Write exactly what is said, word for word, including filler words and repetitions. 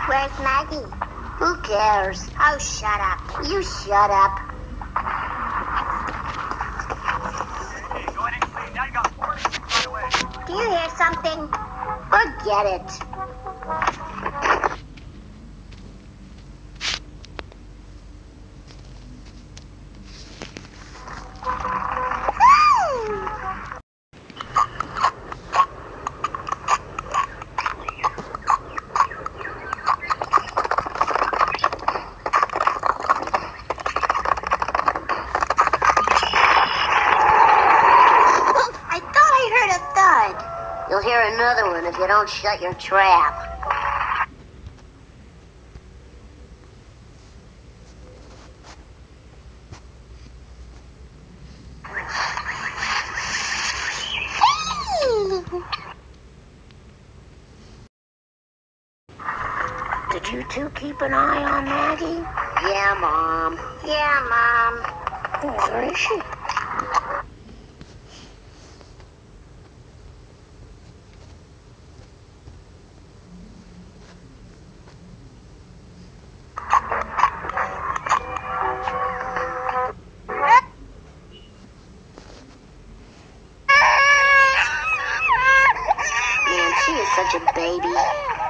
Where's Maggie? Who cares? Oh, shut up. You shut up. Hey, go ahead and clean. Now you got four minutes right away. Do you hear something? Forget it. You'll hear another one if you don't shut your trap. Did you two keep an eye on Maggie? Yeah, Mom. Yeah, Mom. Where is she? Man, she is such a baby.